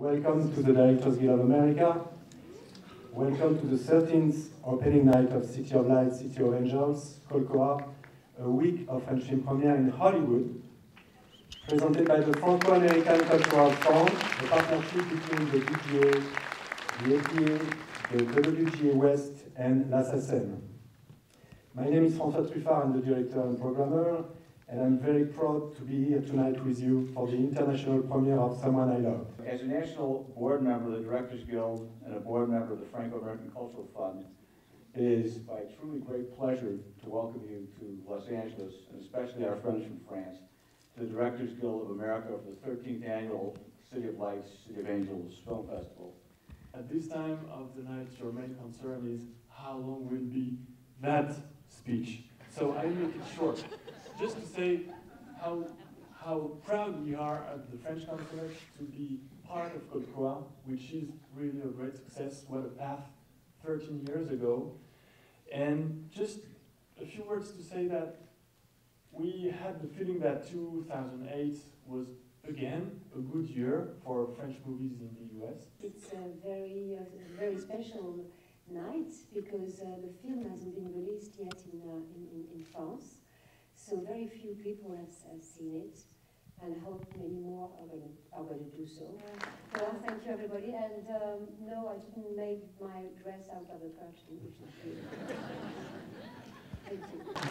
Welcome to the Directors Guild of America. Welcome to the 13th opening night of City of Lights, City of Angels, Colcoa, a week of French film premiere in Hollywood, presented by the Franco-American Cultural Fund, a partnership between the DGA, the APA, the WGA West, and La SACEM. My name is François Truffard, I'm the director and programmer, and I'm very proud to be here tonight with you for the international premiere of Someone I Love. As a national board member of the Directors Guild and a board member of the Franco-American Cultural Fund, it is my truly great pleasure to welcome you to Los Angeles, and especially our friends from France, to the Directors Guild of America for the 13th annual City of Lights, City of Angels Film Festival. At this time of the night, your main concern is how long will be that speech. So I make it short. Just to say how proud we are at the French Consulate to be part of Colcoa, which is really a great success. What a path 13 years ago. And just a few words to say that we had the feeling that 2008 was again a good year for French movies in the US. It's a very special night because the film hasn't been released yet in France. So very few people have seen it, and I hope many more are going to do so. Well, thank you everybody, and no, I didn't make my dress out of a curtain, which is good. Thank you.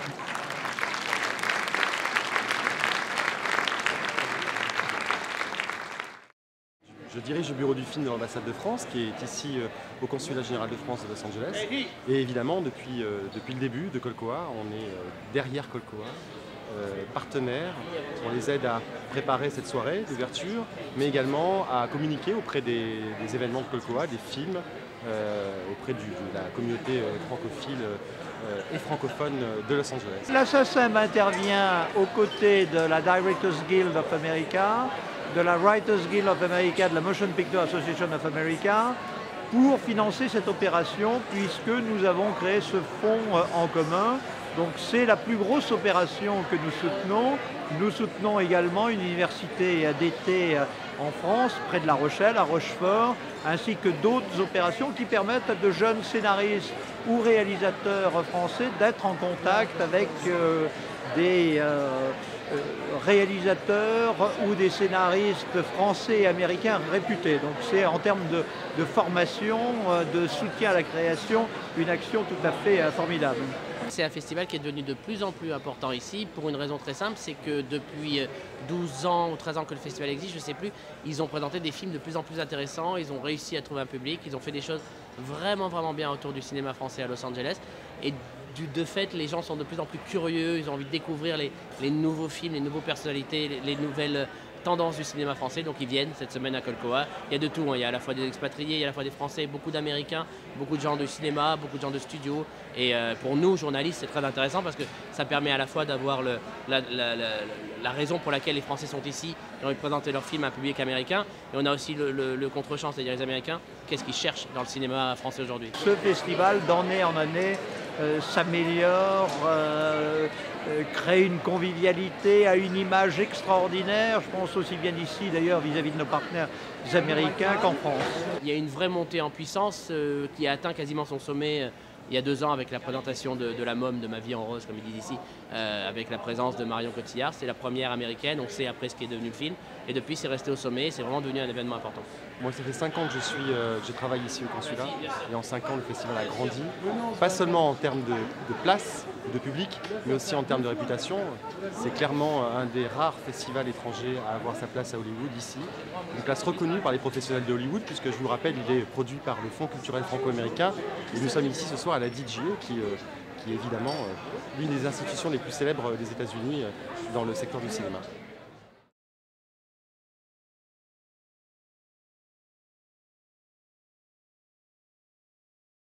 Je dirige le bureau du film de l'ambassade de France, qui est ici au consulat général de France de Los Angeles. Et évidemment, depuis le début de Colcoa, on est derrière Colcoa, partenaires. On les aide à préparer cette soirée d'ouverture, mais également à communiquer auprès des événements de Colcoa, des films, auprès de la communauté francophile et francophone de Los Angeles. La SACEM intervient aux côtés de la Directors Guild of America, de la Writers Guild of America, de la Motion Picture Association of America, pour financer cette opération, puisque nous avons créé ce fonds en commun. Donc c'est la plus grosse opération que nous soutenons. Nous soutenons également une université d'été en France, près de La Rochelle, à Rochefort, ainsi que d'autres opérations qui permettent à de jeunes scénaristes ou réalisateurs français d'être en contact avec des réalisateurs ou des scénaristes français et américains réputés. Donc c'est en termes de formation, de soutien à la création, une action tout à fait formidable. C'est un festival qui est devenu de plus en plus important ici pour une raison très simple, c'est que depuis 12 ans ou 13 ans que le festival existe, je ne sais plus, ils ont présenté des films de plus en plus intéressants, ils ont réussi à trouver un public, ils ont fait des choses vraiment bien autour du cinéma français à Los Angeles. Et de fait, les gens sont de plus en plus curieux, ils ont envie de découvrir les nouveaux films, les nouvelles personnalités, les nouvelles tendances du cinéma français, donc ils viennent cette semaine à Colcoa. Il y a de tout, hein. Il y a à la fois des expatriés, il y a à la fois des Français, beaucoup d'Américains, beaucoup de gens de cinéma, beaucoup de gens de studio. Et pour nous, journalistes, c'est très intéressant parce que ça permet à la fois d'avoir la raison pour laquelle les Français sont ici, ils ont envie de présenter leurs films à un public américain. Et on a aussi le contre-champ, c'est-à-dire les Américains, qu'est-ce qu'ils cherchent dans le cinéma français aujourd'hui. Ce festival, d'année en année, s'améliore, crée une convivialité, a une image extraordinaire, je pense aussi bien ici d'ailleurs vis-à-vis de nos partenaires américains qu'en France. Il y a une vraie montée en puissance qui a atteint quasiment son sommet il y a 2 ans avec la présentation de la MOM, de Ma vie en rose comme ils disent ici, avec la présence de Marion Cotillard. C'est la première américaine, on sait après ce qui est devenu le film, et depuis c'est resté au sommet, c'est vraiment devenu un événement important. Moi ça fait 5 ans que je travaille ici au consulat, et en 5 ans le festival a grandi, pas seulement en termes de place, de public, mais aussi en termes de réputation. C'est clairement un des rares festivals étrangers à avoir sa place à Hollywood ici. Une place reconnue par les professionnels de Hollywood, puisque je vous le rappelle, il est produit par le Fonds culturel franco-américain, et nous sommes ici ce soir à la DGA, qui est évidemment l'une des institutions les plus célèbres des États-Unis dans le secteur du cinéma.